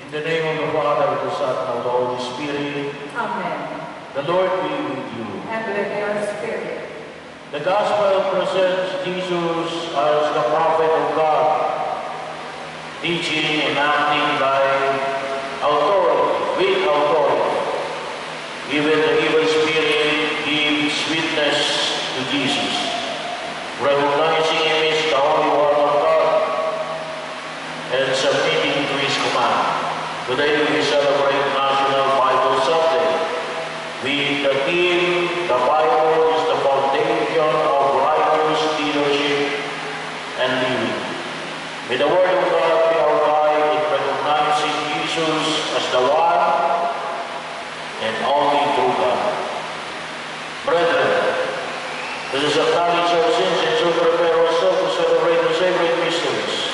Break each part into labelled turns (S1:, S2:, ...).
S1: In the name of the Father, the Son, and of the Holy Spirit.
S2: Amen.
S1: The Lord be with you.
S2: And with your spirit.
S1: The Gospel presents Jesus as the prophet of God, teaching and acting by authority, with authority. Even the evil spirit gives witness to Jesus, recognizing him as the Holy One of God and submitting to his command. Today we celebrate National Bible Sunday with the theme, "The Bible is the foundation of righteous leadership and living." May the Word of God be our guide in recognizing Jesus as the one and only true God. Brethren, let us acknowledge our sins and so prepare ourselves to celebrate the sacred mysteries.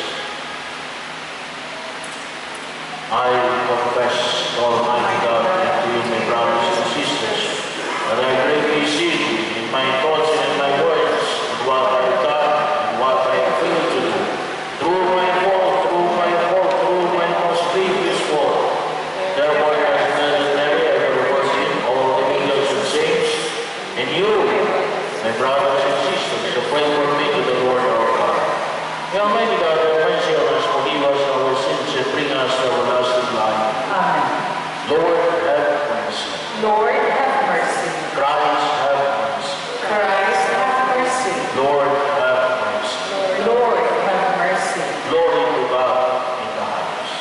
S1: I confess to Almighty God and to you, my brothers and sisters, that I greatly sin in my thoughts and in my words, in what I have done and what I have failed to do. Through my most grievous fault. Therefore, I gladly ever worship all the angels and saints, and you, my brothers and sisters, to pray for me to the Lord our God. May Almighty God have mercy on us, forgive us our sins, and bring us to everlasting life.
S2: Amen.
S1: Lord, have mercy.
S2: Lord, have mercy.
S1: Christ, have mercy.
S2: Christ, have mercy.
S1: Lord, have mercy.
S2: Lord, have mercy.
S1: Glory to God in the highest.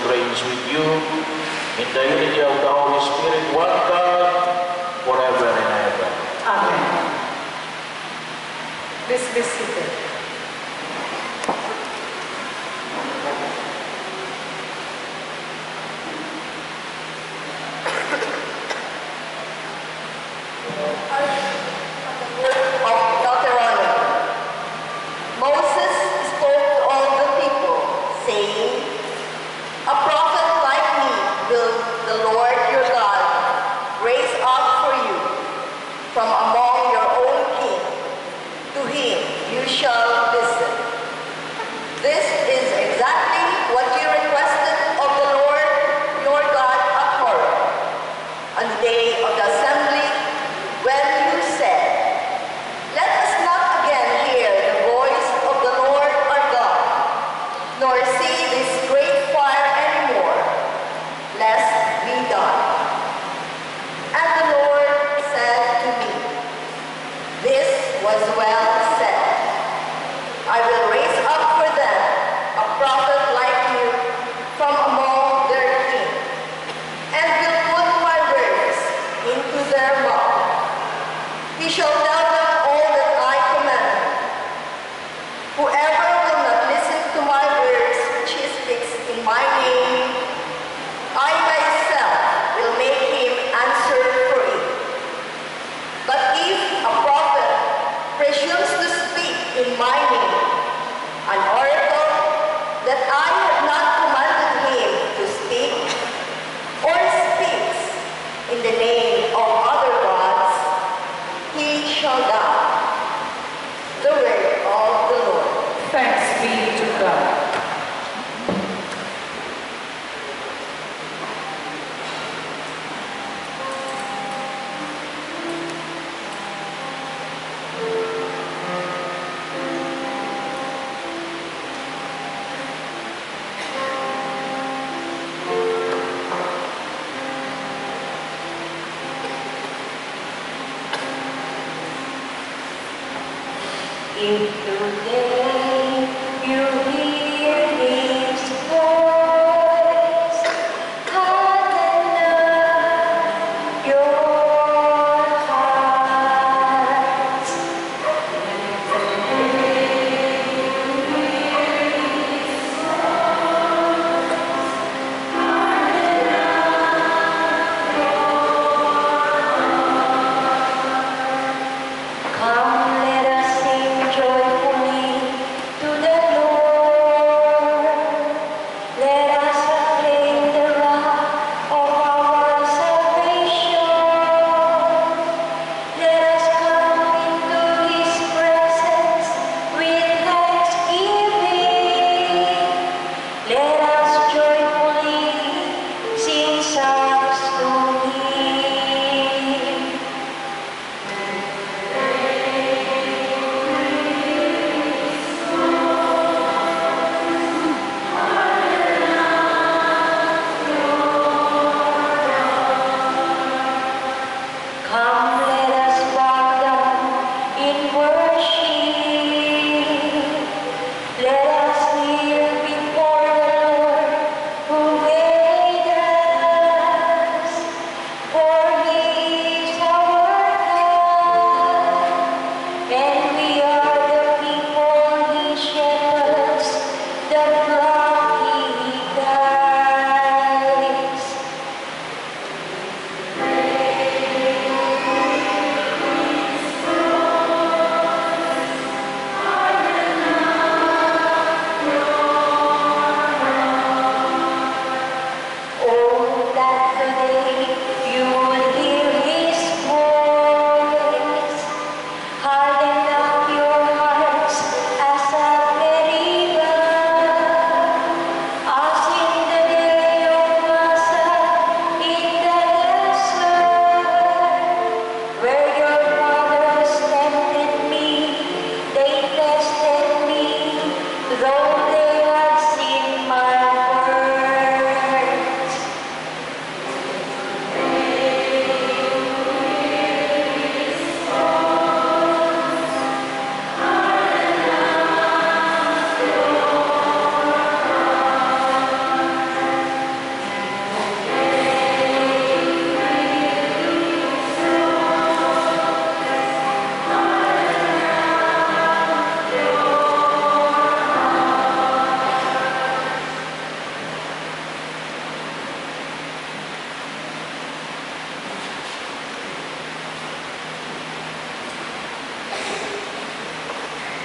S1: reigns with you in the unity of the Holy Spirit, one God, forever and ever.
S2: Amen. Please be seated.
S3: Of Deuteronomy. Moses spoke to all the people, saying, "A prophet like me will the Lord your God raise up for you from among your own kin. To him you shall listen. This is exactly what you requested of the Lord your God at Horeb, on the day of the assembly, when you said, 'Let us not again hear the voice of the Lord our God, nor see this great fire anymore, lest we die.' And the Lord said to me, 'This was well said. I will raise up for them a prophet like you from among their kin, and will put my words into their mouth. He shall tell them all that I command him. Whoever will not listen to my words which he speaks in my name, I myself will make him answer for it. But if a prophet presumes to speak in my name, an oracle that I have not commanded him to speak, or speaks in the name of other gods, he shall die.'" The word of the Lord.
S2: Thanks be to God.
S3: If today you hear his voice, harden not your hearts. Come, let us sing joyfully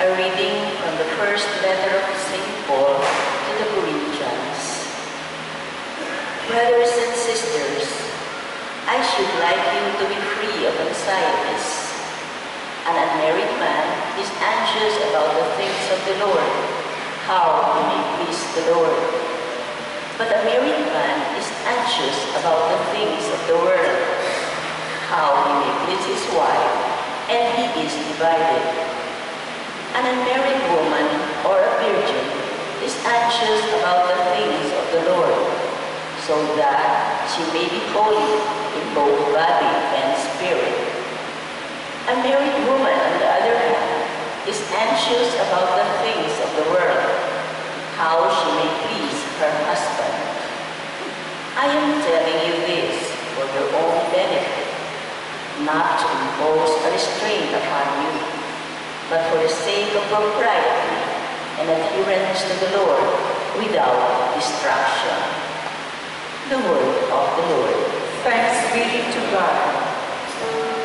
S4: A reading from the first letter of St. Paul to the Corinthians. Brothers and sisters, I should like you to be free of anxieties. An unmarried man is anxious about the things of the Lord, how he may please the Lord. But a married man is anxious about the things of the world, how he may please his wife, and he is divided. An unmarried woman or a virgin is anxious about the things of the Lord, so that she may be holy in both body and spirit. A married woman, on the other hand, is anxious about the things of the world, how she may please her husband. I am telling you this for your own benefit, not to impose a restraint upon you, but for the sake of propriety and adherence to the Lord without distraction. The word of the Lord.
S2: Thanks be to God.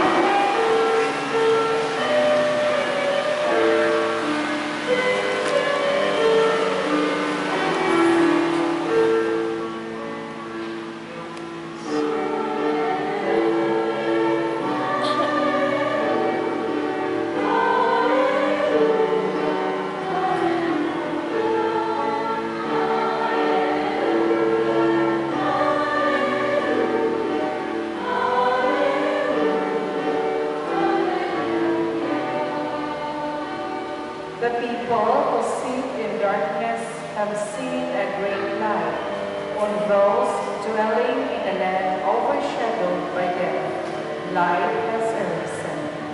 S2: The people who sit in darkness have seen a great light. On those dwelling in a land overshadowed by death, light has arisen.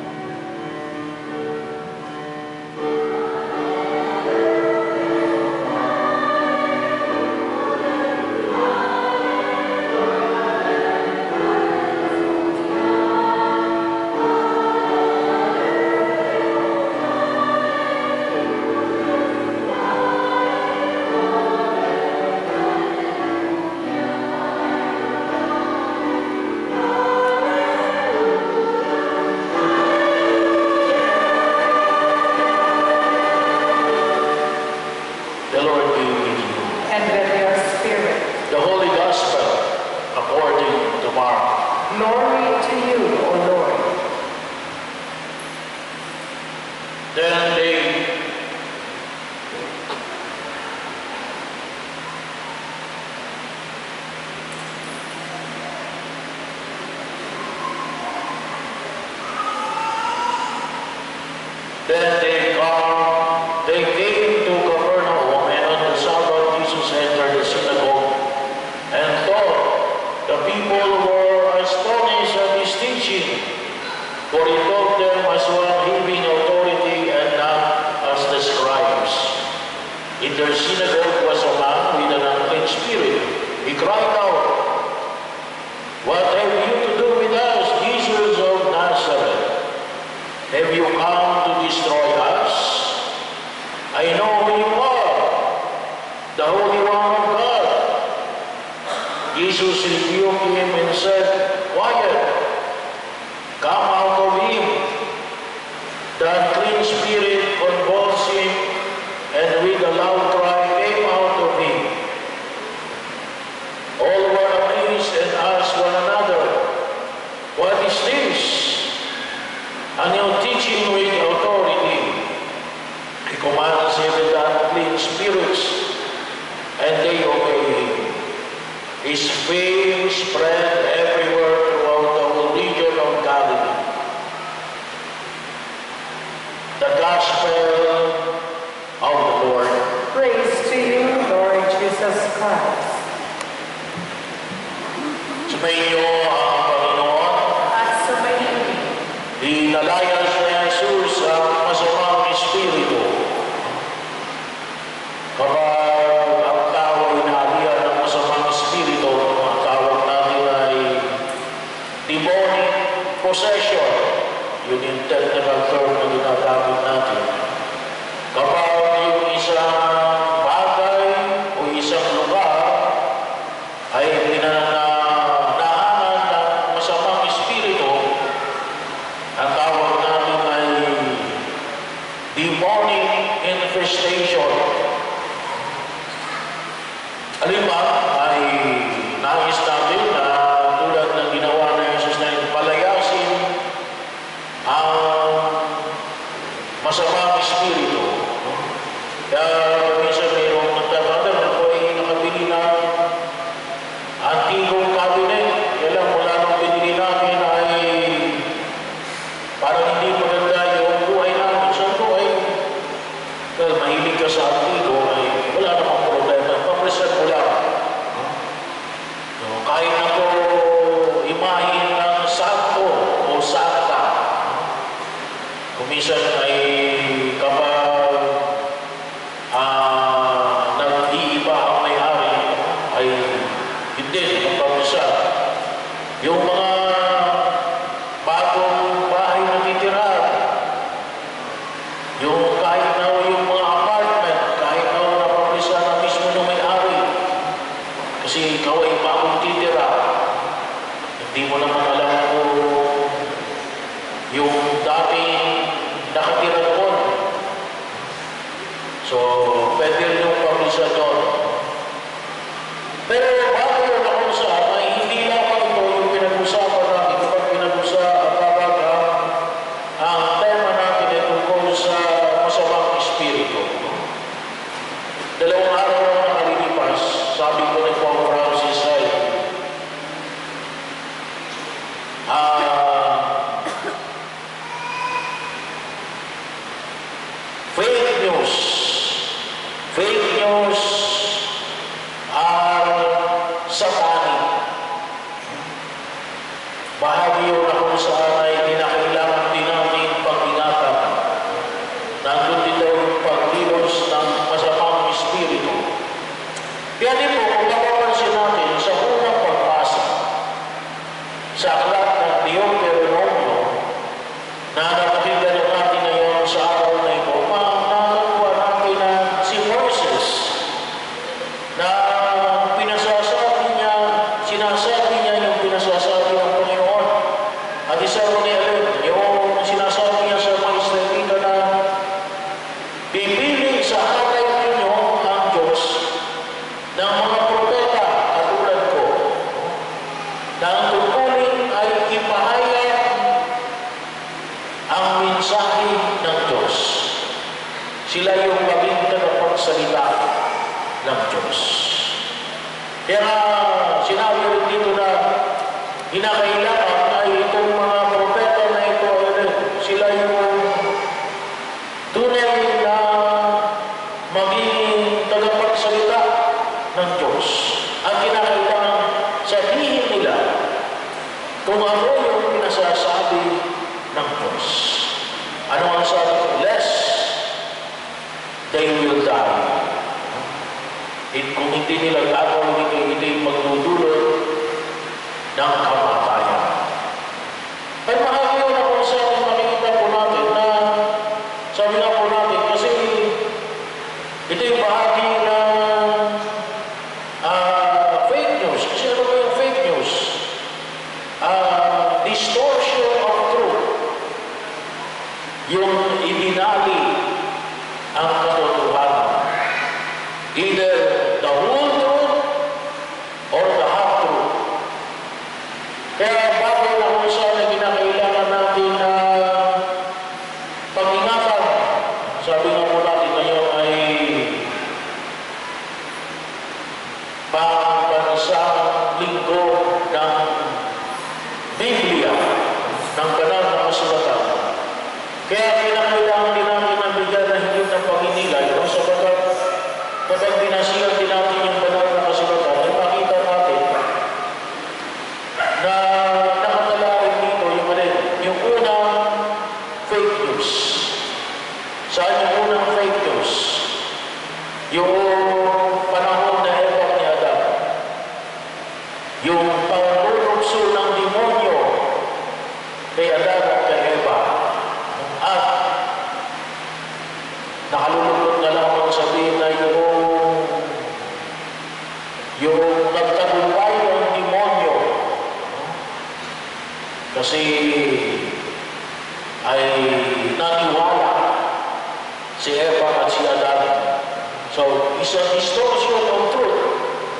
S1: The Lord be with you.
S2: And with your spirit,
S1: The Holy Gospel according to Mark.
S2: glory to you, O Lord.
S1: Then they came to Capernaum, and on the Sabbath Jesus entered the synagogue and taught. The people were astonished at his teaching, for he taught them as one having authority and not as the scribes. In their synagogue was a man with an unclean spirit. He cried out, "What have you to do with us, Jesus of Nazareth? Have you come to destroy us? I know who you are, the Holy One of God." Jesus rebuked him and said, "Quiet, come out of him." The unclean spirit convulsed him, and with a loud cry came out of him. All were amazed and asked one another, "What is this? A new teaching with authority. He commands even the unclean spirits, and they obey him." His fame spread everywhere throughout the whole region of Galilee. The Gospel of the Lord.
S2: Praise to you, Lord Jesus Christ.
S1: Sumainyo ang Panginoon.
S2: At sumayin
S1: Dinalayas ni Jesus ang masamang espiritu. Kapag ang tao ay naalihan ng masamang espiritu, ang tawag natin ay demonic possession. Yun yung technical term na ginagamit natin. Kapag yung isang bagay o isang lugar ay pinananahan ng masamang espiritu, ang tawag Alima ay nais natin na tulad ng ginawa na Jesus na palayasin ang masamang espiritu. Kaya minsan mayroong nagtatanong ako ay nakabili ng antigong cabinet. Kaya lang mula nung binili namin ay parang hindi maganda yung buhay namin. Sabi ko ay mahilig ka sa antigo ay wala namang problema. Papresan mo lang. So, kahit ako imahin ng santo o santa, kumisan ay kapag nag-iiba ang may-ari ay hindi, magpapresan. Yung mga bagong bahay na titirahan, yung kahit na yung mga apartment, kahit na napapresa na mismo ng may-ari. Kasi ikaw ay bagong titira. Hindi mo naman alam kung yung dating nakatira doon. So, pwede rin yung papresa doon. Pero bago yun ako sa ay hindi lang ito yung pinag-usapan natin kapag pinag-usapan ang tema natin ay tungkol sa masamang espiritu. Dalawang araw na nakalilipas, sabi ko ni Pope Francis ay fake news are satanic. Bahagi yun na kung saan ay kinakailangan din natin pag-ingatan. Nandun din daw yung pagkilos ng masamang espiritu. Kaya din po, kung napapansin natin sa unang pagbasa sa aklat ng Deuteronomio na nakakita natin ngayon sa araw na ito, makakakuha natin na si Moses na sinasabi niya yung pinasasabi ng Panginoon. At isa rin niya yung sinasabi niya sa mga Israelita na pipili sa hanay ninyo ang Diyos ng mga propeta katulad ko na ang tungkulin ay ipahayag ang mensahe ng Diyos. Sila yung maging tagapagsalita ng Diyos. Kaya sinabi rin dito na kinakailangan ay itong mga propeta na ito, sila yung tunay na maging tagapagsalita ng Diyos. At kinakailangan sabihin nila kung ano yung pinasasabi ng Diyos. Ano ang sabi ko? Lest they will die. Kung hindi nila gagawin ito, ito'y magdudulot ng kamatayan. At mahal yun ako sa atin, makikita po natin na sabi nga po natin, kasi ito'y bahagi ng fake news. Kasi ano ba yung fake news? Distortion of truth. Yung ibinali ang katotohanan. Either the whole truth or the half truth. Kaya bakit na kung saan na kinakailangan natin na pag-ingatan? Sabi nga po natin ngayon ay pang-bansang linggo ng Biblia, ng banal na kasulatan. Kaya kinakailangan din natin ang bigyan na hindi ng pag-inilay. Sabagat kapag binasihan din natin yung banal na kasulatan, ay makita natin na nakatalain dito yung unang fake news. Saan yung unang fake news? Yung panahon na ebak ni Adam. Yung pangulukso ng demonyo kay Adam at kay Eva. At nakalulungkot na lamang sabihin na yung nagtagumpay ng demonyo kasi ay naniwala si Eva at si Adam. So, isang distortion of truth.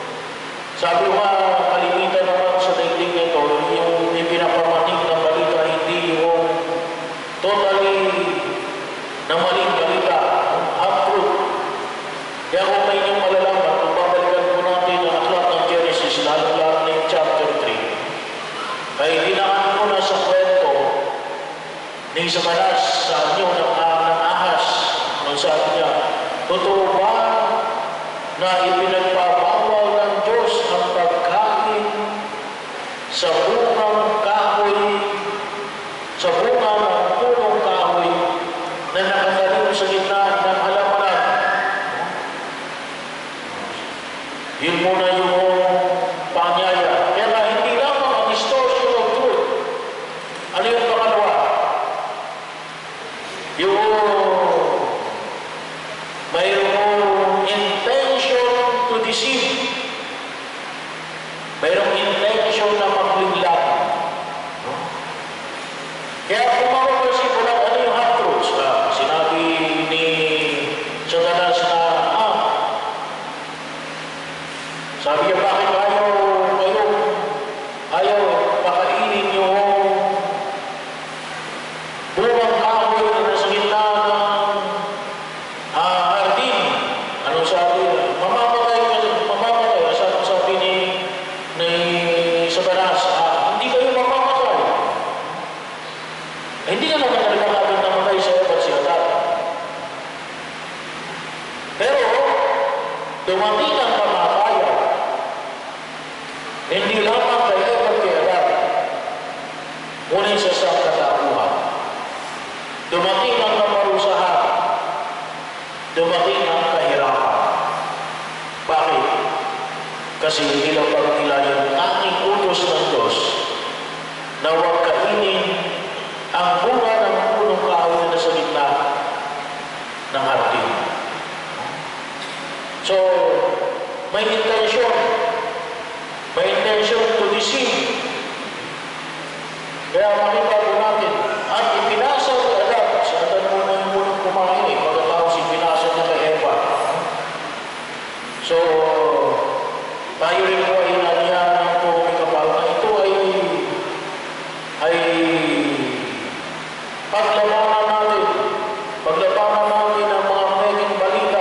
S1: Sabi nga, kalimitan naman sa daigdig nito, yung ipinapamanig na balita, hindi yung totally na maling balita, half-truth. Kaya kung may inyong malalaman, kung babalikan po natin ang aklat ng Genesis, lalo-lalo na yung chapter 3, ay dinaan ko na sa kwento ni Samanas sa anyo ng ahas. Nung sabi niya, totoo ba na ipinagpapawal ng Diyos ang pagkain sa bungang kahoy, sa bunga ng punong kahoy na nakatanim sa gitna ng halamanan? Yun muna yung panyaya. Kaya hindi lamang ang distortion of truth. Ano yung pangalawa? Yung mayroong intention to deceive. Mayroong intention na maglinglag. Kaya kung mapapansin mo lang, ano yung half-truths? Sinabi ni Satanas na, sabi niya, bakit ayaw pakainin yung bungang kahoy na nasa gitna ng hardin? Anong sabi niya? Mamamatay. Sabi ni Satanas, hindi kayo mamamatay. Hindi ka naman nalagakabit na matay sa Eva at si Adan. Pero, dumating ang kamatayan. Hindi lamang kay Eva at kay Adan, ngunit sa sangkatauhan. Dumating ang kaparusahan. Dumating ang kahirapan. Bakit? Kasi nilapag nila yung tanging utos ng Diyos na huwag kainin ang bunga ng punong kahoy na nasa gitna ng hardin. So, may intention to deceive. Kaya makita po natin, at ipinasa ni Adan, si Adan muna yung munang kumain pagkatapos ipinasa niya kay Eva. So, tayo rin po ay naniyan ng po may kapal na ito ay paglabanan natin ang mga meging balita.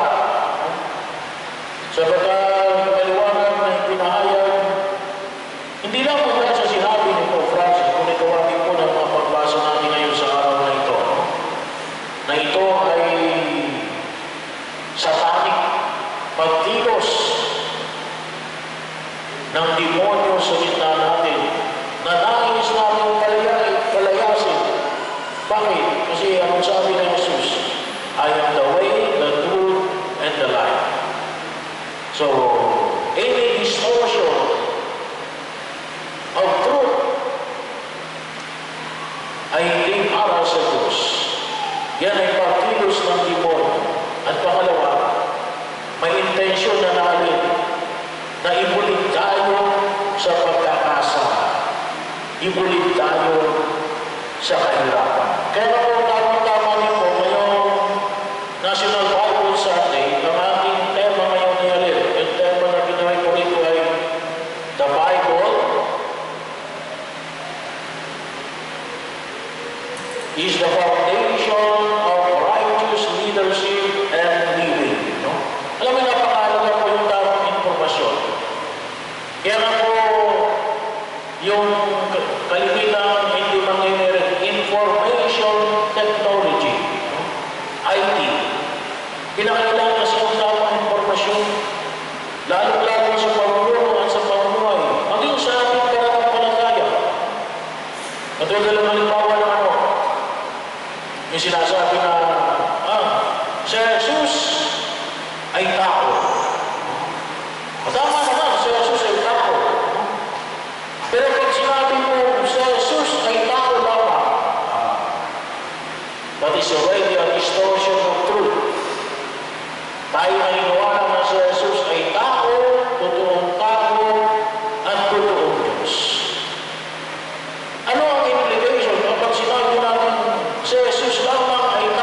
S1: Sapagkat maliwanag na ipinahayag, hindi lang po dahil sa sinabi ni Pope Francis, kung ikawagin po ng mga pagbasa natin ngayon sa araw na ito ay satanic pagkilos ng demonyo sa gitna natin na nais natin palayasin. Bakit? Kasi anong sabi ng Jesus? I am the way, the truth, and the life. So, any distortion of truth ay hindi para sa Diyos. Yan ay pagkilos ng demonyo. At pangalawa, may intensyon na natin na ibulig tayo sa pagkakasama. Ibulig tayo sa kahirapan. Kaya kung tama din po ngayong National Bible Sunday, ang ating tema ngayon ni Alil, yung tema na ginawa ko rito ay The Bible is the foundation of righteous leadership and living. No? Alam mo, napakalaga po yung tamang informasyon. Kaya nga po, yung kalimitan hindi mangyayari, information technology, no? IT. Kinakailangan kasi ang tamang informasyon, lalo-lalo sa pamumuno at sa pamumuhay, maging sa ating pananampalataya. Katulad lang halimbawa ng yung sinasabi na, si Jesus ay tao. Tama naman, si Jesus ay tao. Pero pag sinabi mo, si Jesus ay tao lamang, that is already a distortion of truth. Tayo naniniwala na si Jesus ay tao, totoong tao, at totoong Diyos. Ano ang implication kapag sinabi natin si Jesus lamang ay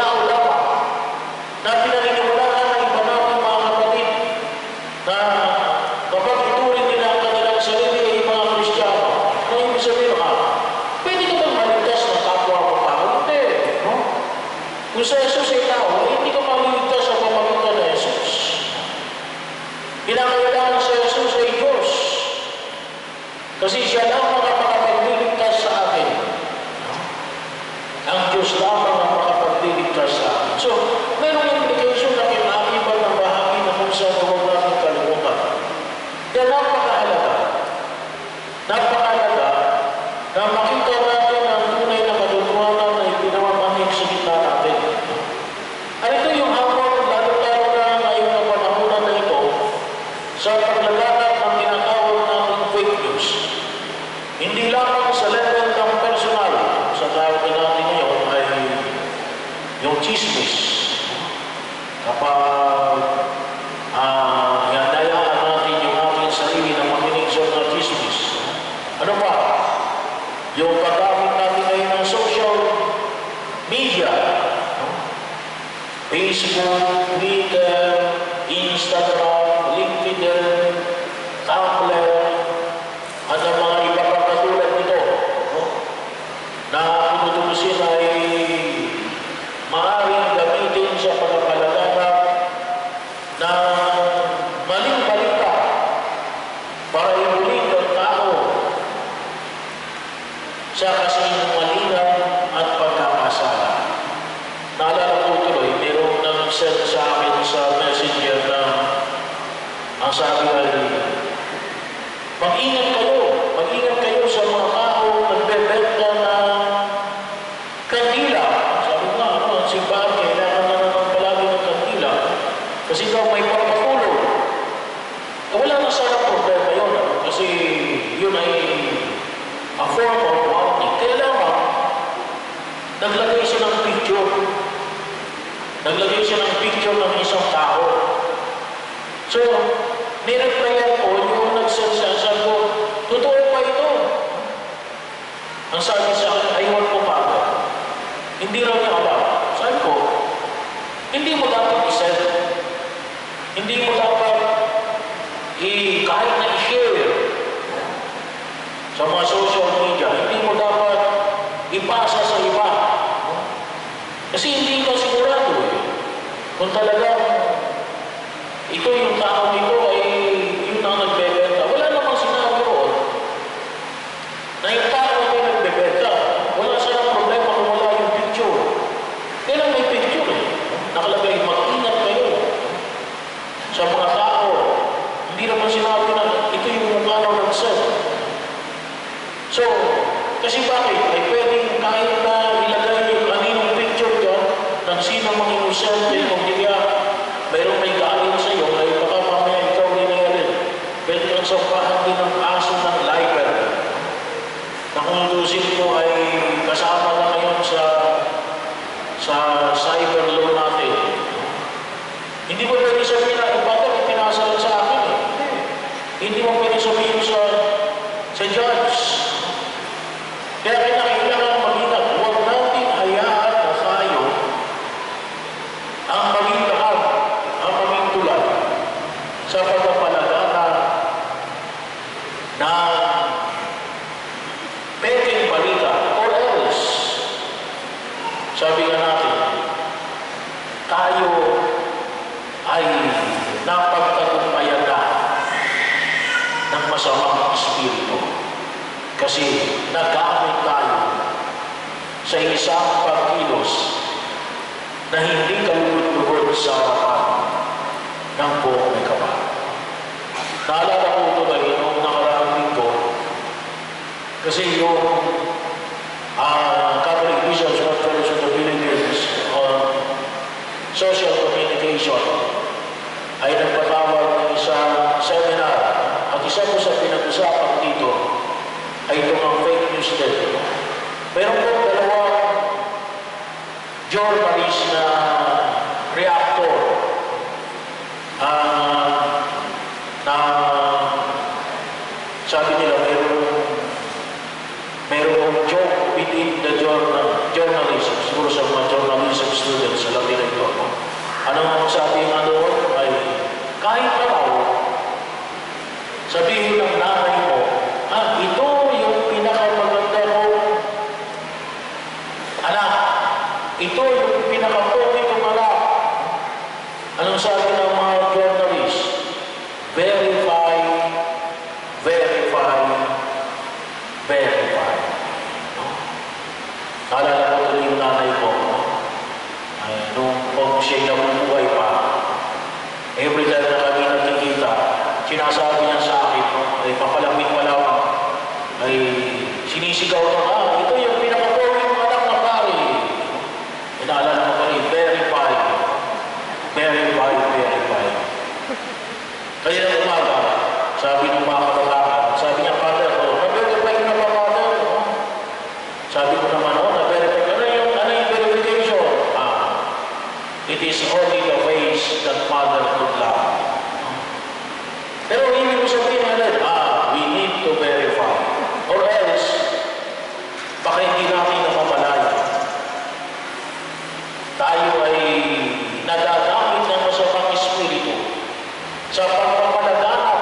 S1: Kasi siya lang ang makapagligtas sa akin. Ang Diyos lamang ang makapagligtas sa akin. So, mayroong implication na kinaiba ng bahagi na kung saan huwag natin kalimutan. Kaya napakahalaga na makita natin ang tunay na katotohanan na ipinamamanhik sa gitna natin. At ito yung hamon, lalo-lalo na ngayong na panahonan na ito, sa paglaganap ng tinatawag nating fake news. Hindi lamang sa level ng personal, sa tawag natin ngayon ay yung chismis. Kapag hinayaan natin yung ating sarili na makinig sa mga chismis. Ano pa? Yung paggamit natin ngayon ng social media. Facebook, Twitter, Instagram, LinkedIn, Tumblr, at ang mga iba pang katulad nito, na pinutubusin ay maaaring gamitin sa pagpapalaganap na maling balita para ibulit ang tao sa kasinungalingan at pagkakasala. Naalala ko tuloy, mayroong nag-send sa akin sa messenger na ang sabi ay, mag-ingat kayo sa mga tao nagbebenta ng kandila. Sabi nga, ang simbahan kailangan na naman palagi ng kandila kasi daw may pagpapulong. Wala na sana problema yun kasi yun ay a form of warning. Kaya lamang, naglagay siya ng picture. Naglagay siya ng picture ng isang tao. So, nireplyan ko yung nag-send sa sabi ko, totoo pa ito. Ang sabi sa akin, aywan ko pa ako. Hindi raw niya alam. Sabi ko, hindi mo dapat i-send. Hindi mo dapat kahit na i-share sa mga social media, hindi mo dapat ipasa sa iba. Kasi hindi ka sigurado kung talagang ito yung tao nito ay yun ang nagbebenta. Wala namang sinabi roon na yung tao ay nagbebenta. Wala silang problema kung wala yung picture. Kailan may picture nakalagay, mag-ingat kayo sa mga tao. Hindi naman sinabi na ito yung mukha ng nag-send. So, kasi bakit? Ay pwedeng kahit na ilagay yung kaninong picture dyan ng sino mga inosente, kung di kaya mayroong may galing sa iyo, ay baka mamaya ikaw din na rin. Pwede kang sampahan din ng aso ng libel. Na kung tutusin mo ay kasama na ngayon sa cyber law natin. Hindi mo pwede sabihin na bakit ipinasa lang sa akin eh. Hindi mo pwede sabihin sa judge. Kaya kailangan mag-ingat. Huwag natin hayaan na tayo ang maging lahat, ang maging tulad sa pagpapalaganap na peking balita or else. Sabi nga natin, tayo ay napagtagumpayan na ng masamang espiritu. Kasi nagamit tayo sa isang pagkilos na hindi kalugod-lugod sa harapan ng buong may kapal. Naalala ko ito na noong nakaraang linggo kasi yung Catholic Bishops Conference of the Philippines on Social Communication ay nagpatawag ng isang seminar at isa po sa pinag-usapan dito ay itong ang fake news din. Meron po dalawang journalist na reactor na sabi nila mayroong joke within the journalism, siguro sa mga journalism students sa Latin ito. Anong sabi nga doon ay kahit araw sabihin ng nanay mo, ito yung pinakamaganda kong anak. Ito yung pinakapogi kong anak. Anong sabi ng mga journalist? Verify, Sumisigaw na, ito yung pinaka-poring anak na pari. Inaalala mo kami, verify. Verify, verify. Kaya ng umaga, sabi ng mga kabataan, sabi niya, Father, na-verify ko na ba, Father? Sabi ko naman, na-verify ko. Ano yung verification? It is only the ways that Mother could love. Pero hindi mo sabihin natin, we need to verify. Or else, baka hindi natin namamalaya. Tayo ay nadagamit ng masamang espiritu sa pagpapalaganap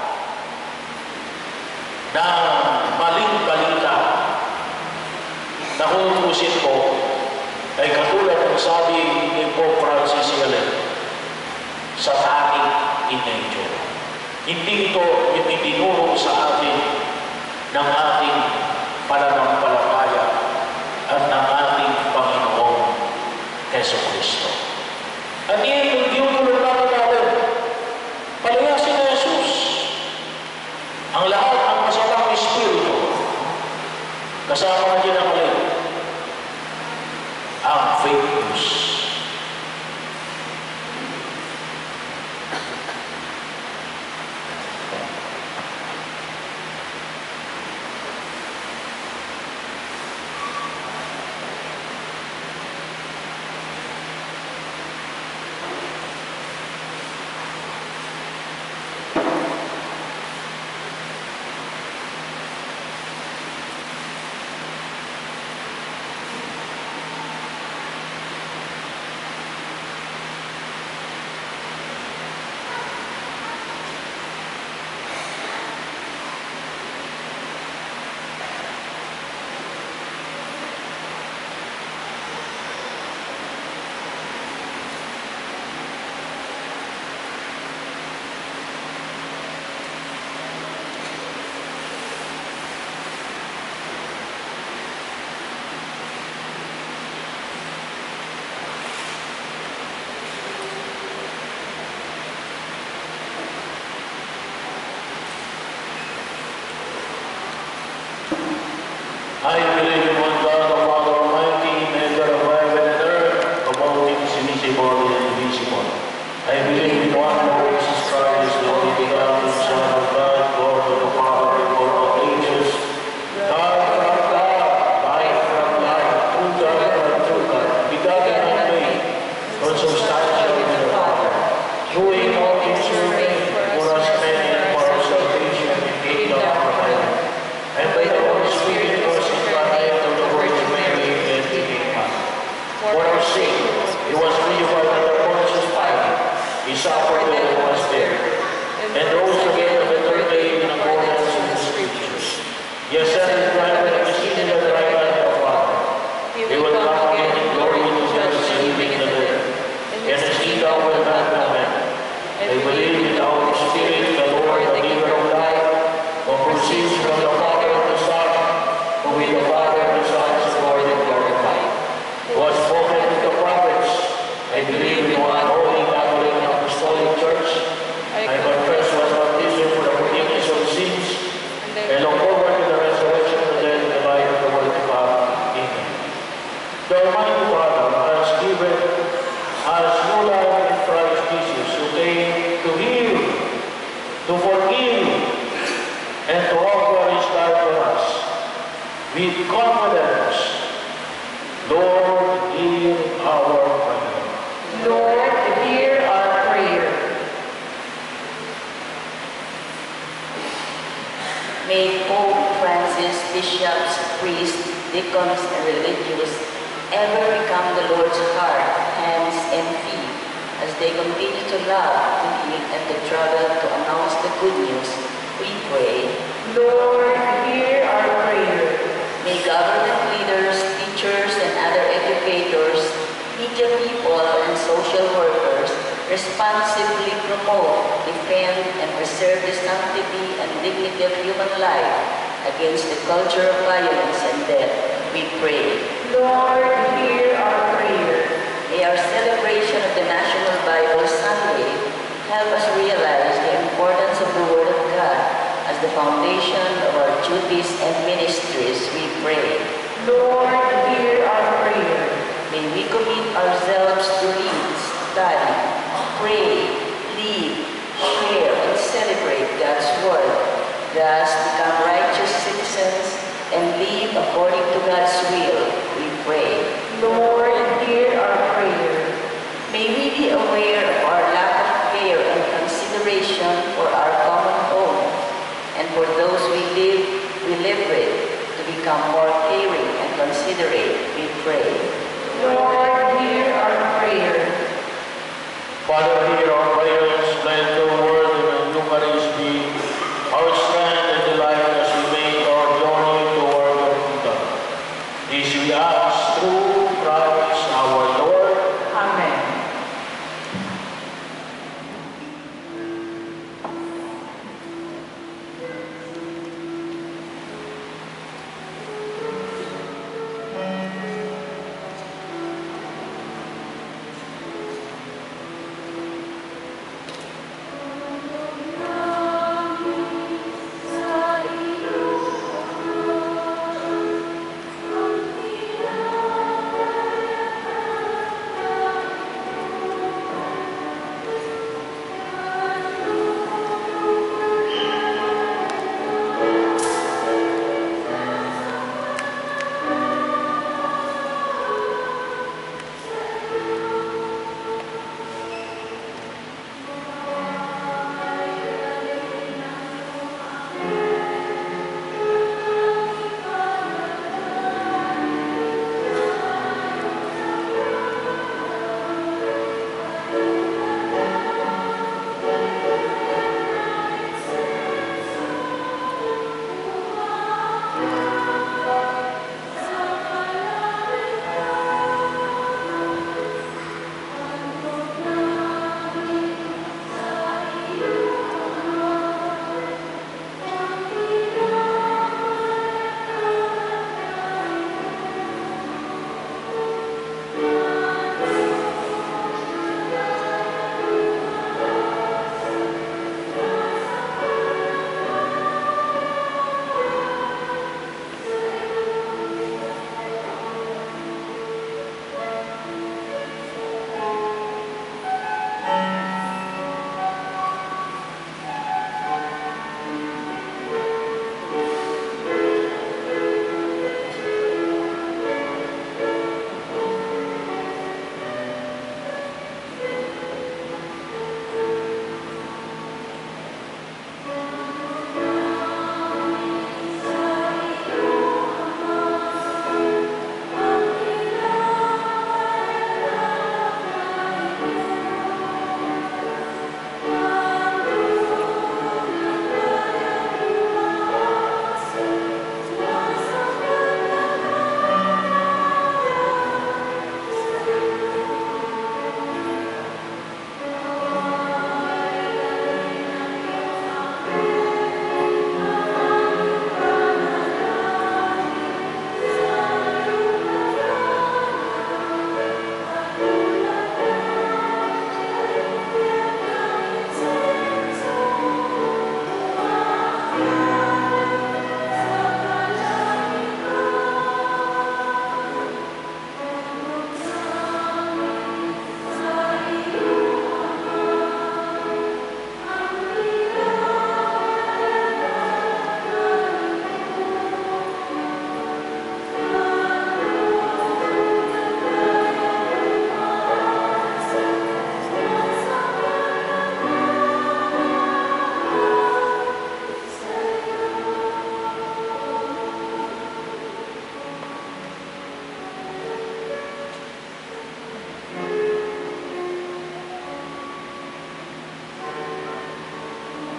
S1: ng maling balita na kung tutusin ko ay katulad ng sabi ni Pope Francis Xavier, satanic in nature. Hindi ito yung itinuro sa atin ng ating pananampalataya at ng ating Panginoon Jesucristo. At iyon yung dinulong natin. Palayasin na Jesus. Ang lahat ng masamang espiritu, kasama na din ang alin, ang fake news. I believe in one God, the Father Almighty, maker of heaven and earth, of all things visible and invisible. I believe in one Lord Jesus Christ, the only begotten Son of God, Lord of the Father before all ages, God from God, light from light, true God from true God, begotten and made, consubstantial with the Father. Through him all things were made, for us men and for our salvation in kingdom of heaven. And by the Holy Spirit was incarnate of the Virgin Mary and became man. For our sake, he was crucified under Pontius Pilate. He suffered and was dead, and rose again on the third day in accordance with the Scriptures. He ascended to heaven and is seated at the right hand of the Father. He will come again in glory to judge the living and the dead, and his kingdom will not be amen. I believe in the Holy Spirit, the Lord, the giver of life, who proceeds from the Father and the Son, who with the Father and the Son is Lord and glorified, who has spoken with the prophets. I believe in one holy Catholic and Apostolic Church. I confess one baptism for the forgiveness of sins, and look forward to the resurrection of the dead and the life of the world to come. Amen. The Almighty Father has given us new life in Christ Jesus, who came to heal, to forgive, and to offer his life for us. With confidence, Lord, hear our prayer.
S2: Lord, hear our prayer.
S4: May Pope Francis, bishops, priests, deacons, and religious ever become the Lord's heart, hands, and feet as they continue to love, to heal, and to travel to announce the good news. We pray.
S2: Lord, hear our prayer.
S4: May government leaders, teachers, and other educators, media people, and social workers responsibly promote, defend, and preserve the sanctity and dignity of human life against the culture of violence and death. We pray.
S2: Lord, hear our prayer.
S4: May our celebration of the National Bible Sunday help us realize the importance of the Word of God as the foundation of our duties and ministries, we pray.
S2: Lord, hear our prayer.
S4: May we commit ourselves to read, study, pray, live, share, and celebrate God's Word, thus become righteous citizens and live according to God's will, we pray.
S2: Lord, hear our prayer.
S4: May we be aware of our lack of care and consideration for our common home and for those we live with to become more caring and considerate, we pray.
S2: Lord, hear our prayer.
S1: Father, hear our prayers, bless your word in the Eucharist be our strength and delight as we make our journey toward your kingdom. This we ask through Christ our Lord.
S2: Amen.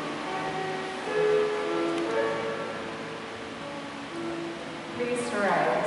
S2: Please rise.